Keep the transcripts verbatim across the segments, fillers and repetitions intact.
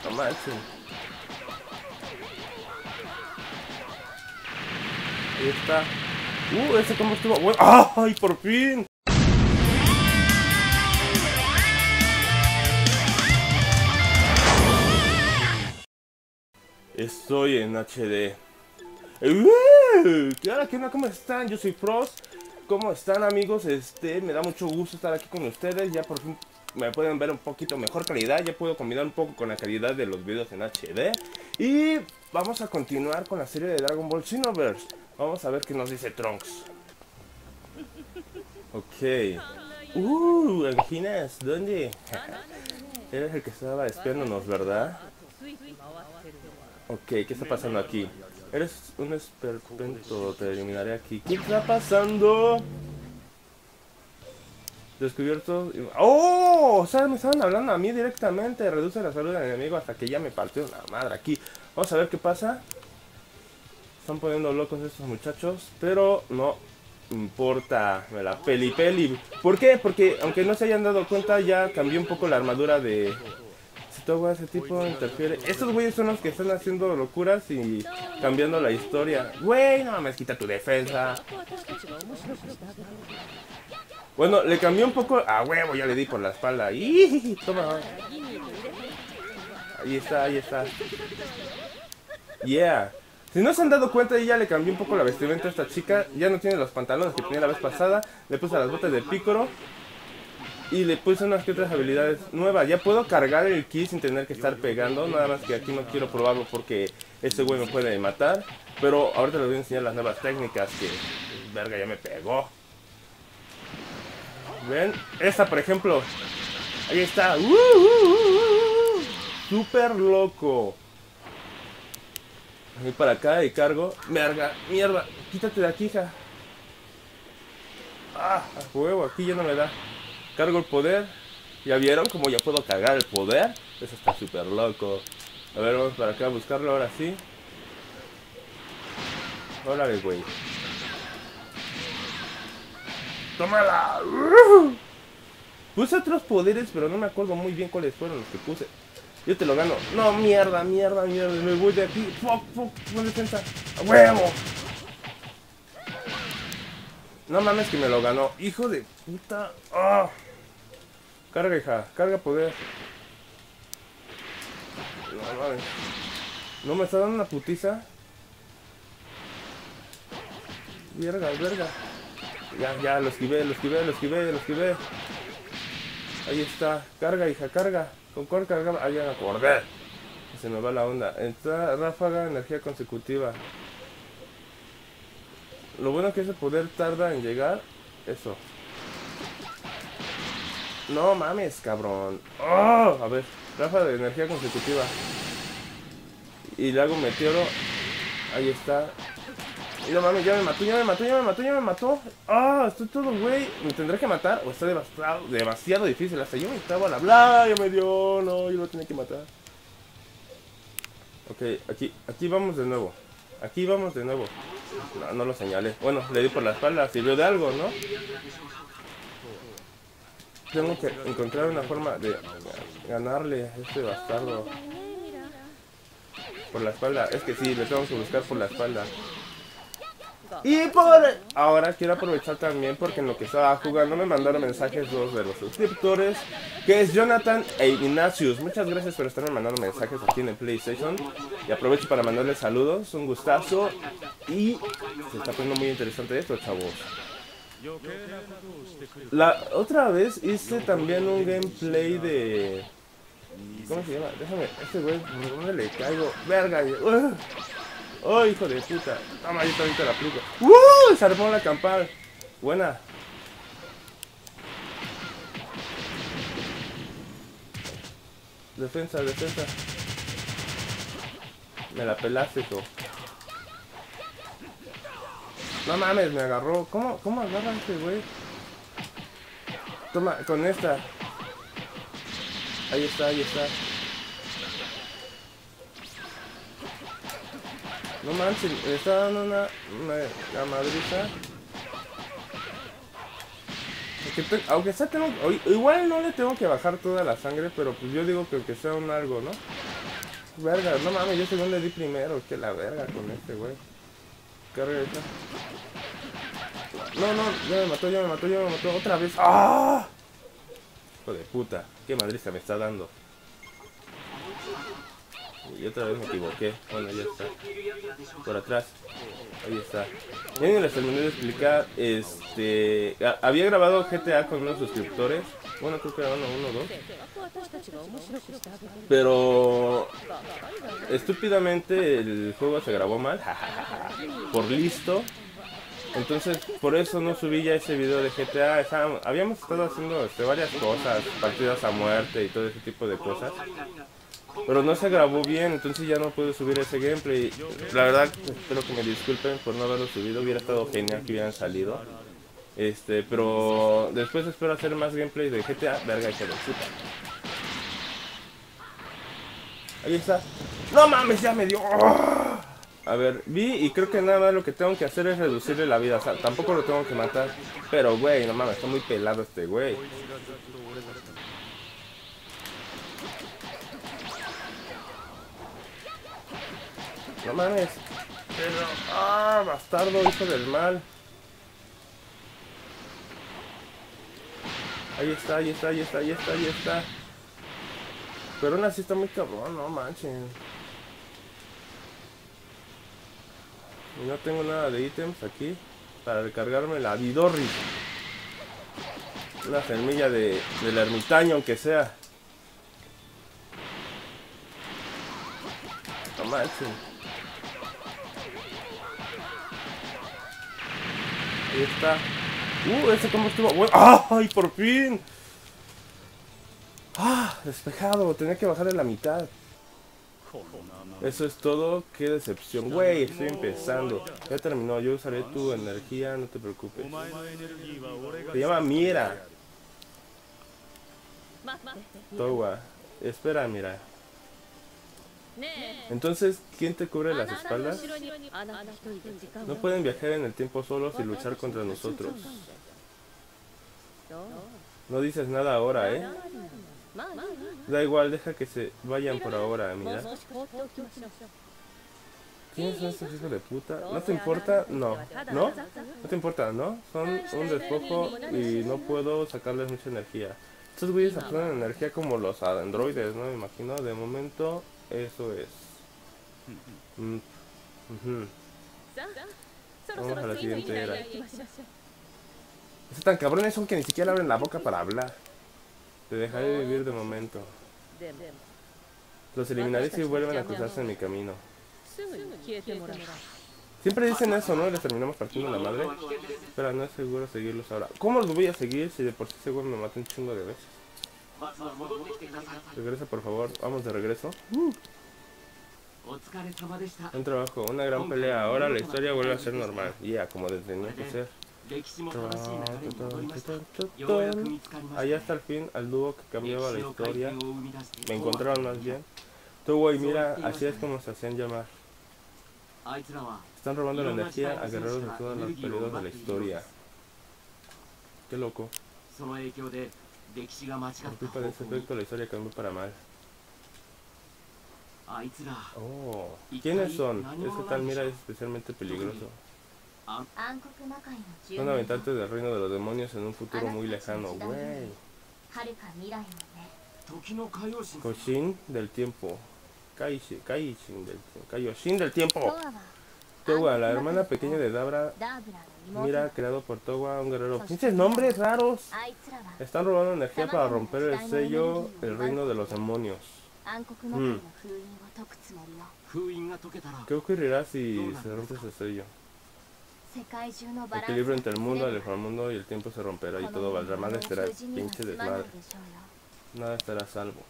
No manches. Ahí está. Uh, ese combo estuvo bueno. ¡Ay, por fin! Estoy en H D. ¡Uh! ¿Qué onda? ¿Qué onda? ¿Cómo están? Yo soy Frost. ¿Cómo están, amigos? Este, me da mucho gusto estar aquí con ustedes. Ya por fin me pueden ver un poquito mejor calidad. Ya puedo combinar un poco con la calidad de los videos en H D. Y vamos a continuar con la serie de Dragon Ball Xenoverse. Vamos a ver qué nos dice Trunks. Ok. Uh, Anginas, ¿dónde? Eres el que estaba espiándonos, ¿verdad? Ok, ¿qué está pasando aquí? Eres un esperpento, te eliminaré aquí. ¿Qué está pasando? Descubierto... ¡Oh! O sea, me estaban hablando a mí directamente. Reduce la salud del enemigo hasta que ya me partió la madre aquí. Vamos a ver qué pasa. Están poniendo locos estos muchachos, pero no importa. Me la peli peli. ¿Por qué? Porque aunque no se hayan dado cuenta, ya cambió un poco la armadura de... Si todo ese tipo interfiere. Estos güeyes son los que están haciendo locuras y cambiando la historia. Güey, no mames, quita tu defensa. Bueno, le cambió un poco. A huevo, ya le di por la espalda. ¡Ih! Toma. Ahí está, ahí está. Yeah. Si no se han dado cuenta, ya le cambió un poco la vestimenta a esta chica. Ya no tiene los pantalones que tenía la vez pasada. Le puse las botas de Piccolo. Y le puse unas que otras habilidades nuevas. Ya puedo cargar el ki sin tener que estar pegando. Nada más que aquí no quiero probarlo porque este güey me puede matar. Pero ahorita les voy a enseñar las nuevas técnicas que... Verga, ya me pegó. ¿Ven? Esta, por ejemplo. Ahí está. Uh, uh, uh, uh. Súper loco. Voy para acá y cargo. Verga, mierda. Quítate de aquí, hija. Ah, a huevo, aquí ya no me da. Cargo el poder. ¿Ya vieron cómo ya puedo cargar el poder? Eso está súper loco. A ver, vamos para acá a buscarlo ahora sí. Órale, güey. ¡Tómala! ¡Uh! Puse otros poderes, pero no me acuerdo muy bien cuáles fueron los que puse. Yo te lo gano. No, mierda, mierda, mierda. Me voy de aquí. Fuck, fuck, con defensa. ¡A huevo! No mames que me lo ganó. Hijo de puta. ¡Oh! Carga, hija. Carga poder. No mames. No me está dando una putiza. Verga, verga. Ya, ya, lo esquivé, lo esquivé, lo esquivé, lo esquivé. Ahí está. Carga, hija, carga. ¿Con cuál cargaba? Ah, ya me acordé. Se me va la onda. Entra ráfaga, energía consecutiva. Lo bueno que ese poder tarda en llegar. Eso. No mames, cabrón. Oh, a ver, ráfaga de energía consecutiva. Y le hago meteoro. Ahí está. Y no mames, ya me mató, ya me mató, ya me mató, ya me mató. Ah, oh, estoy todo güey. ¿Me tendré que matar? O está demasiado, demasiado difícil. Hasta yo me estaba al hablar, ya me dio. No, yo lo tenía que matar. Ok, aquí, aquí vamos de nuevo. Aquí vamos de nuevo. No, no lo señalé. Bueno, le di por la espalda, sirvió de algo, ¿no? Tengo que encontrar una forma de ganarle a este bastardo. Por la espalda. Es que sí, le tengo que buscar por la espalda. Y por... Ahora quiero aprovechar también porque en lo que estaba jugando me mandaron mensajes dos de los suscriptores, que es Jonathan e Ignatius. Muchas gracias por estarme mandando mensajes aquí en el PlayStation. Y aprovecho para mandarles saludos, un gustazo. Y se está poniendo muy interesante esto, chavos. La otra vez hice también un gameplay de... ¿Cómo se llama? Déjame, este güey, ¿por dónde le caigo? Verga, uh. ¡Oh, hijo de puta! Toma, yo ahorita la aplico. ¡Uh! Se armó la campal. Buena. Defensa, defensa. Me la pelaste, hijo. No mames, me agarró. ¿Cómo, cómo agarra este güey? Toma, con esta. Ahí está, ahí está. No manches, me está dando una, una, una madriza. Aunque, aunque sea tengo, igual no le tengo que bajar toda la sangre, pero pues yo digo que aunque sea un algo, ¿no? verga, no mames, yo según le di primero. Que la verga con este, güey. ¿Qué regresa? No, no, ya me mató, ya me mató, ya me mató. Otra vez. ¡Ah! Hijo de puta. Qué madriza me está dando. Y otra vez me equivoqué. Bueno, ya está. Por atrás. Ahí está. Ya ni les terminé de explicar. Este. Había grabado G T A con unos suscriptores. Bueno, creo que eran uno o dos. Pero estúpidamente el juego se grabó mal. Por listo. Entonces, por eso no subí ya ese video de G T A. Estábamos, habíamos estado haciendo este, varias cosas, partidas a muerte y todo ese tipo de cosas. Pero no se grabó bien, entonces ya no pude subir ese gameplay. La verdad, espero que me disculpen por no haberlo subido. Hubiera estado genial que hubieran salido. Este, pero después espero hacer más gameplay de G T A. Verga, que lo puta. Ahí está. ¡No mames! Ya me dio. ¡Oh! A ver, vi y creo que nada más lo que tengo que hacer es reducirle la vida. O sea, tampoco lo tengo que matar. Pero, güey, no mames, está muy pelado este güey. No mames. Pero, ah, bastardo, hijo del mal. Ahí está, ahí está, ahí está, ahí está, ahí está. Pero aún así está muy cabrón, no manches. Y no tengo nada de ítems aquí para recargarme la Vidorri. Una semilla de, del ermitaño, aunque sea. No manches. Ahí está. Uh, ese como estuvo bueno. ¡Ay, por fin! ¡Ah! Despejado. Tenía que bajarle la mitad. Eso es todo. Qué decepción. Güey, estoy empezando. Ya terminó. Yo usaré tu energía. No te preocupes. Se llama Mira. Towa. Espera, mira. Entonces, ¿quién te cubre las espaldas? No pueden viajar en el tiempo solos y luchar contra nosotros. No dices nada ahora, ¿eh? Da igual, deja que se vayan por ahora, mira. ¿Quiénes son estos hijos de puta? ¿No te importa? No. ¿No? ¿No te importa? ¿No? Son un despojo y no puedo sacarles mucha energía. Estos güeyes absorben energía como los androides, ¿no? Me imagino. De momento, eso es. Mm. Uh-huh. Vamos a la siguiente era. Están tan cabrones son que ni siquiera abren la boca para hablar. Te dejaré vivir de momento. Los eliminaré si vuelven a cruzarse en mi camino. Siempre dicen eso, ¿no? Les terminamos partiendo la madre. Espera, no es seguro seguirlos ahora. ¿Cómo los voy a seguir si de por sí seguro me matan un chingo de veces? Regresa, por favor. Vamos de regreso. Uh. Un trabajo, una gran pelea. Ahora la historia vuelve a ser normal. Ya, yeah, como tenía que ser. Allá está el fin, al dúo que cambiaba la historia. Me encontraron más bien. Tú, güey, mira, así es como se hacían llamar. Están robando la energía a guerreros de todos los periodos de la historia. Qué loco. Por culpa de ese efecto la historia cambió para mal. Oh, ¿quiénes son? Ese tal Mira es especialmente peligroso. Son habitantes del reino de los demonios en un futuro muy lejano, güey. Koshin del tiempo. Kaishin, Kaishin del tiempo. Kaioshin del tiempo. Towa, la hermana pequeña de Dabra. Mira, creado por Towa, un guerrero. ¡Pinches nombres raros! Están robando energía para romper el sello, el reino de los demonios. Hmm. ¿Qué ocurrirá si se rompe ese sello? El equilibrio entre el mundo, el inframundo y el tiempo se romperá y todo valdrá mal. Será pinche desmadre. Nada estará a salvo.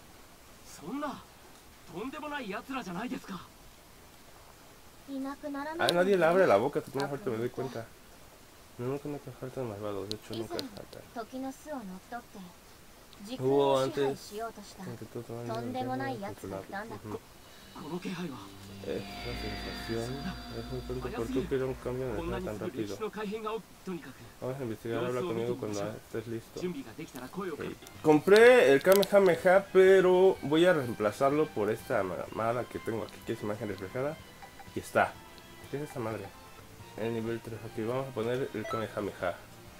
Ah, nadie le abre la boca, tú mejor te me doy cuenta. No, nunca me faltan malvados, de hecho nunca faltan. Hubo antes que todo tomar controlado. Es la sensación. Es muy pronto por qué quiero un cambio de energía tan rápido. Vamos a investigar, habla conmigo cuando estés listo. Okay. Compré el Kamehameha, pero voy a reemplazarlo por esta mamada que tengo aquí, que es imagen reflejada. Y está. ¿Qué es esta madre? El nivel tres. Aquí vamos a poner el Kamehameha.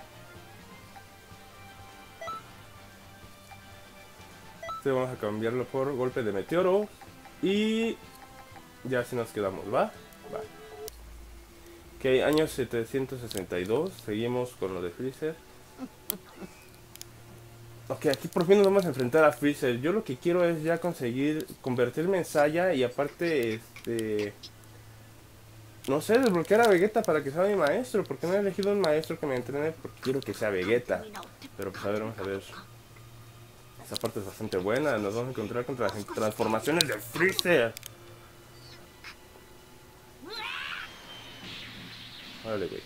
Este vamos a cambiarlo por golpe de meteoro. Y ya así nos quedamos, ¿va? Va. Ok, año setecientos sesenta y dos. Seguimos con lo de Freezer. Ok, aquí por fin nos vamos a enfrentar a Freezer. Yo lo que quiero es ya conseguir convertirme en Saiya. Y aparte, este... no sé, desbloquear a Vegeta para que sea mi maestro. Porque no he elegido un maestro que me entrene, porque quiero que sea Vegeta. Pero pues a ver, vamos a ver. Esa parte es bastante buena. Nos vamos a encontrar contra las transformaciones de Freezer. Vale, güey.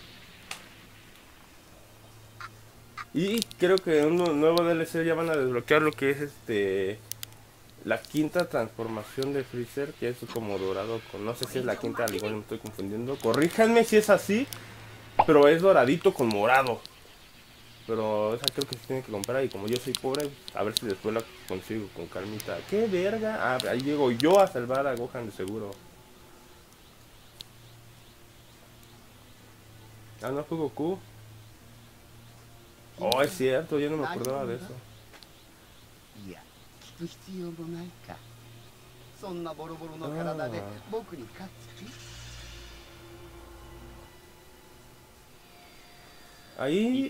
Y creo que en un nuevo D L C ya van a desbloquear lo que es este... la quinta transformación de Freezer, que es como dorado con... no sé si es la quinta, al igual me estoy confundiendo. Corríjanme si es así, pero es doradito con morado. Pero esa creo que se tiene que comprar y como yo soy pobre, a ver si después la consigo con calmita. ¡Qué verga! Ah, ahí llego yo a salvar a Gohan de seguro. Ah, no fue Goku. Oh, es cierto, yo no me acordaba de eso. Ah. Ahí...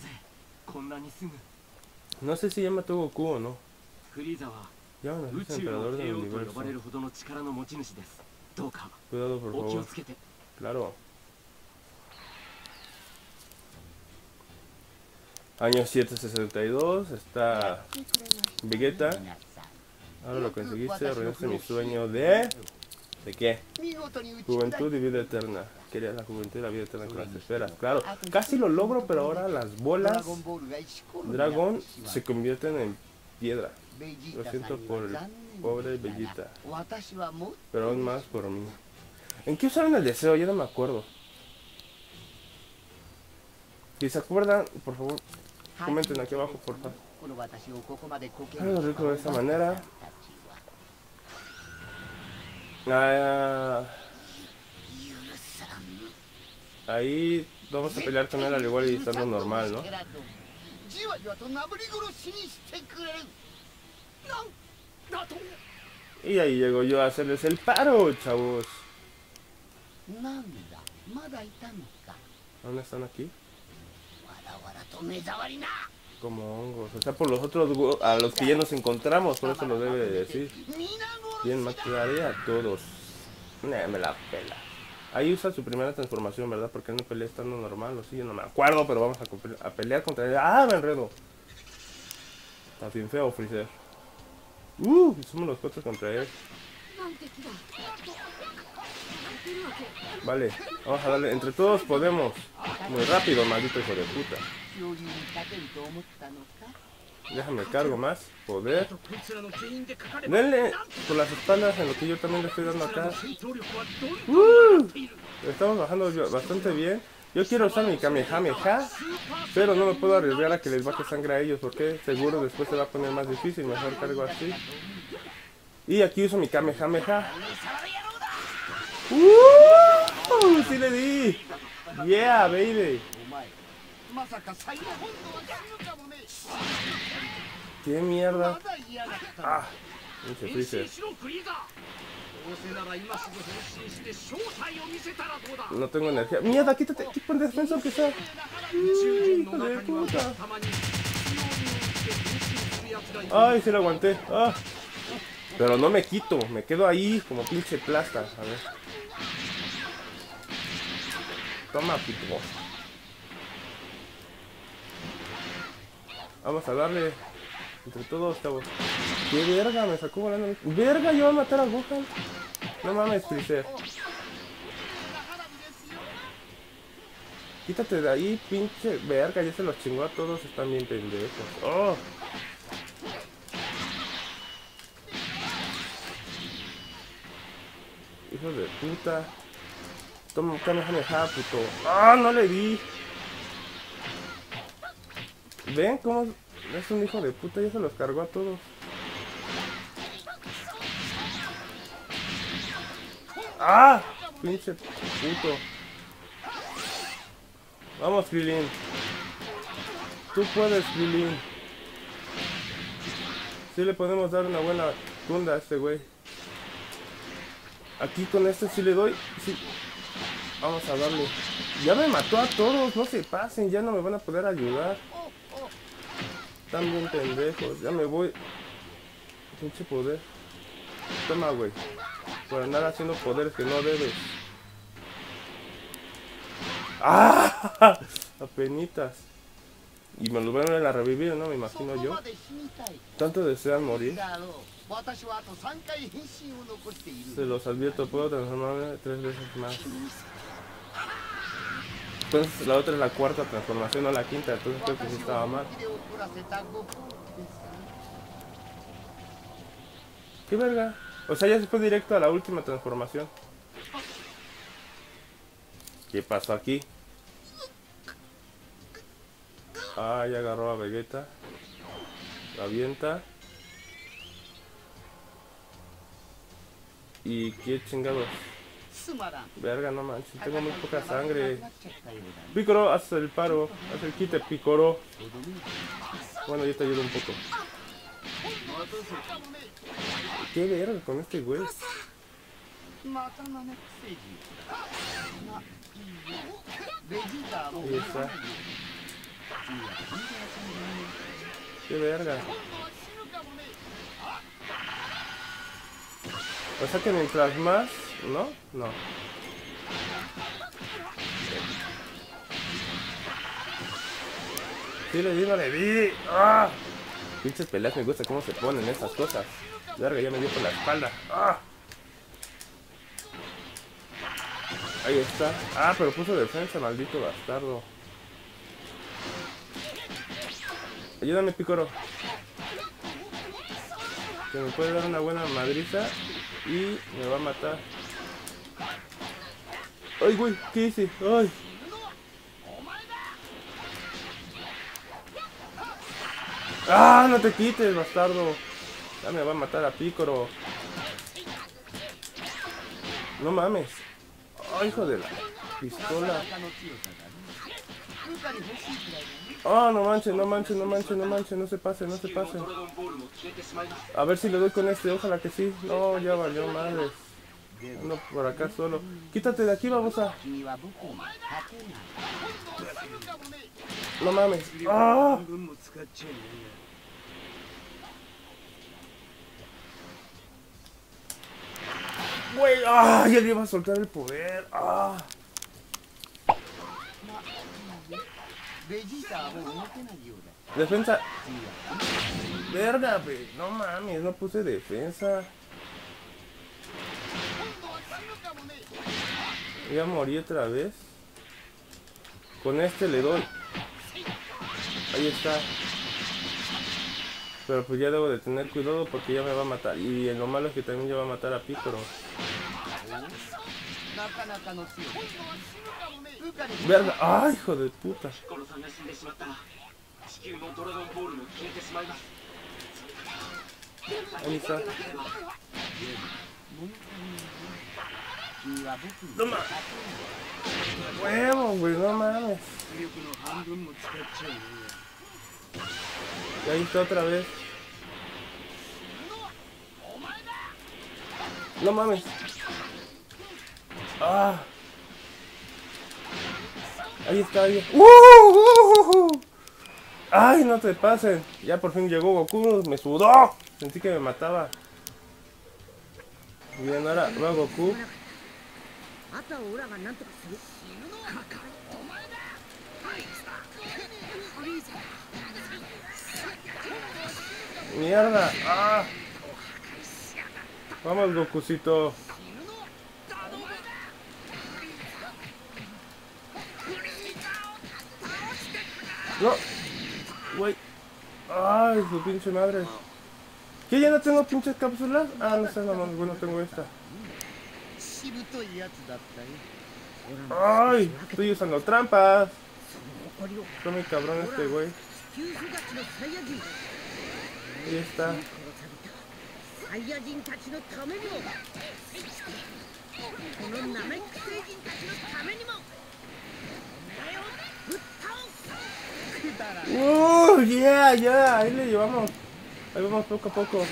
no sé si ya mató Goku o no. Ya van a ser emperador del universo. Cuidado, por favor. Claro. Año setecientos sesenta y dos, está Vegeta. Ahora lo conseguiste, arruinaste mi sueño de... ¿de qué? Juventud y vida eterna. Quería la juventud y la vida eterna con las esferas. Claro, casi lo logro, pero ahora las bolas dragón se convierten en piedra. Lo siento por el pobre Vegeta, pero aún más por mí. ¿En qué usaron el deseo? Ya no me acuerdo. Si se acuerdan, por favor, comenten aquí abajo, por favor. Algo rico de esta manera. Ah, ahí vamos a pelear con él al igual y estando normal, ¿no? Y ahí llego yo a hacerles el paro, chavos. ¿Dónde están aquí? Como hongos, o sea, por los otros a los que ya nos encontramos, por eso lo debe de decir. Bien, mataré a todos. Nah, me la pela. Ahí usa su primera transformación, ¿verdad? Porque él no pelea estando normal, o sí, yo no me acuerdo, pero vamos a, a pelear contra él. ¡Ah, me enredo! Está bien feo, Freezer. ¡Uh! Somos los cuatro contra él. Vale, vamos a darle. Entre todos podemos. Muy rápido, maldito hijo de puta. Déjame cargo más. Poder. Denle por las espaldas en lo que yo también le estoy dando acá. ¡Uh! Estamos bajando bastante bien. Yo quiero usar mi Kamehameha, pero no me puedo arriesgar a que les baje sangre a ellos, porque seguro después se va a poner más difícil. Mejor cargo así. Y aquí uso mi Kamehameha. ¡Uh! ¡Sí le di! ¡Yeah, baby! ¿Qué mierda? ¡Ah! Pinche Freezer. No tengo energía. ¡Mierda! ¡Quítate! ¡Quítate el defensor que sea! ¡Hijo de puta! ¡Ay! Se lo aguanté. ¡Ah! Pero no me quito. Me quedo ahí como pinche plasta. A ver. Toma, pito. Vamos a darle entre todos, chavos. ¡Qué verga! Me sacó volando. ¡Verga! Yo voy a matar a Gohan. No mames, Freezer. Quítate de ahí, pinche verga. Ya se los chingó a todos. Están bien pendejos. ¡Oh! Hijo de puta. Toma un Kamehameha, puto. ¡Ah! No le di. ¿Ven cómo es un hijo de puta? Ya se los cargó a todos. ¡Ah! Pinche puto. Vamos, Krillin. Tú puedes, Krillin. Sí le podemos dar una buena tunda a este güey. Aquí con este sí le doy. Sí. Vamos a darle. Ya me mató a todos. No se pasen. Ya no me van a poder ayudar. Están bien pendejos. Ya me voy. Pinche poder. Toma, güey. Por andar haciendo poderes que no debes. ¡Ah! Apenitas. Y me lo van a revivir, ¿no? Me imagino yo. Tanto desean morir. Se los advierto, puedo transformarme tres veces más. Entonces la otra es la cuarta transformación, no la quinta. Entonces creo que sí estaba mal. ¿Qué verga? O sea, ya se fue directo a la última transformación. ¿Qué pasó aquí? Ah, ya agarró a Vegeta. La avienta. Y qué chingados. Verga, no manches, tengo muy poca sangre. Piccolo, haz el paro. Haz el quite, Piccolo. Bueno, yo te ayudo un poco. ¿Qué verga con este güey? Ahí está. Qué verga. O sea que mientras más... ¿No? No. Sí le di, no le di. ¡Ah! Pinches peleas, me gusta cómo se ponen esas cosas. Verga, ya me dio por la espalda. ¡Ah! Ahí está. Ah, pero puso defensa, maldito bastardo. Ayúdame, Piccolo. Que me puede dar una buena madriza y me va a matar. Ay, güey, ¿qué hice? Ay. Ah, no te quites, bastardo. Ya me va a matar a Piccolo. No mames. Ay, hijo de la pistola. Oh, no manches, no manches, no manches, no manches, no se pase, no se pase. A ver si le doy con este, ojalá que sí. No, ya valió madres. Ando por acá solo. Quítate de aquí, babosa. No mames. ¡Ah! Güey, ¡ah! Ya le iba a soltar el poder. ¡Ah! Defensa. Verga, güey. No mames, no puse defensa. Ya morí otra vez. Con este le doy. Ahí está. Pero pues ya debo de tener cuidado porque ya me va a matar. Y lo malo es que también ya va a matar a Piccolo. Verga. ¡Ay, hijo de puta! Ahí está. No mames. Huevo, güey, no mames. Y ahí está otra vez. No mames. Ah. Ahí está, ahí. ¡Uh, uh, uh! ¡Ay, no te pasen! Ya por fin llegó Goku, me sudó. Sentí que me mataba. Bien, ahora va Goku. ¡Mierda! ¡Ah! Vamos, Gokucito. No. Güey. Ay, su pinche madre. ¿Qué? ¿Ya no tengo pinches cápsulas? Ah, no sé, no, no, bueno, tengo esta. Ay, estoy usando trampas. Está muy cabrón este güey. Ahí está. Uh, yeah, yeah, ahí le llevamos. Ahí vamos poco a poco.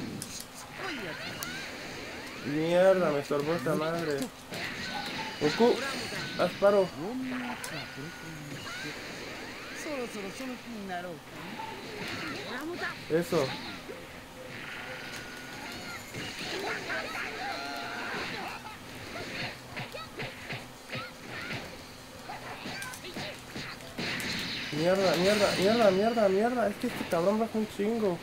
Mierda, me estorbó esta madre. Goku, haz paro. Eso. Mierda, mierda, mierda, mierda, mierda. Es que este cabrón baja un chingo.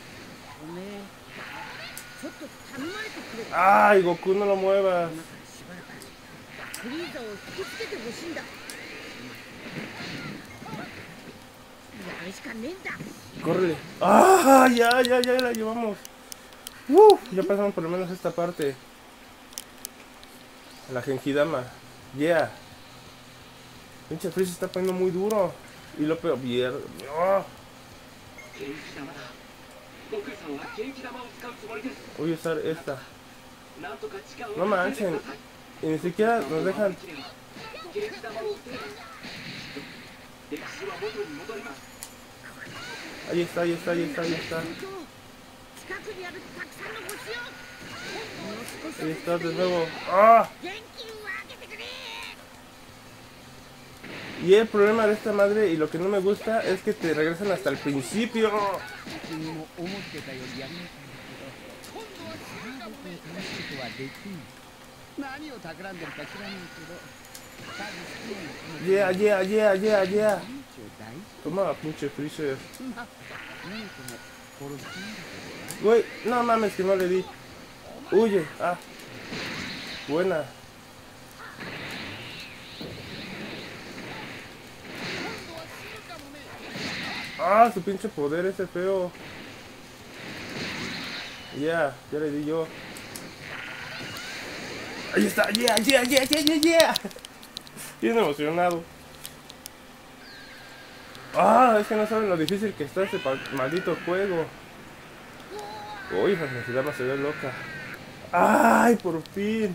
Ay, Goku, no lo muevas. Córrele. Ah, ya, ya, ya la llevamos. Uh, ya pasamos por lo menos esta parte. La Genjidama. Yeah. Pinche Freeze está poniendo muy duro. Y lo peor, mierda. Oh. Voy a usar esta. No manchen. Y ni siquiera nos dejan. Ahí está, ahí está, ahí está, ahí está. Ahí está de nuevo. ¡Ah! Y el problema de esta madre y lo que no me gusta es que te regresan hasta el principio. Yeah, yeah, yeah, yeah, yeah. Toma, pinche Freezer. Güey, no mames que no le di. Huye, ah. Buena. Ah, su pinche poder ese feo. Ya, yeah, ya le di yo. Ahí está, yeah, yeah, yeah, yeah, yeah, yeah. Bien emocionado. Ah, es que no saben lo difícil que está este maldito juego. Uy, la necesidad se ve loca. Ay, por fin.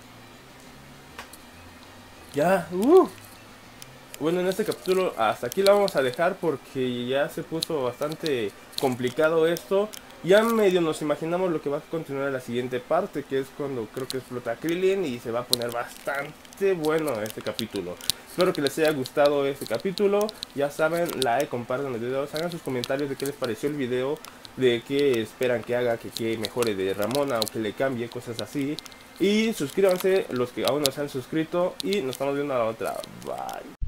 Ya, uh. Bueno, en este capítulo hasta aquí lo vamos a dejar porque ya se puso bastante complicado esto. Ya medio nos imaginamos lo que va a continuar en la siguiente parte, que es cuando creo que explota Krillin y se va a poner bastante bueno este capítulo. Espero que les haya gustado este capítulo. Ya saben, like, compartan los videos, hagan sus comentarios de qué les pareció el video, de qué esperan que haga, que, que mejore de Ramona o que le cambie, cosas así. Y suscríbanse los que aún no se han suscrito y nos estamos viendo a la otra. Bye.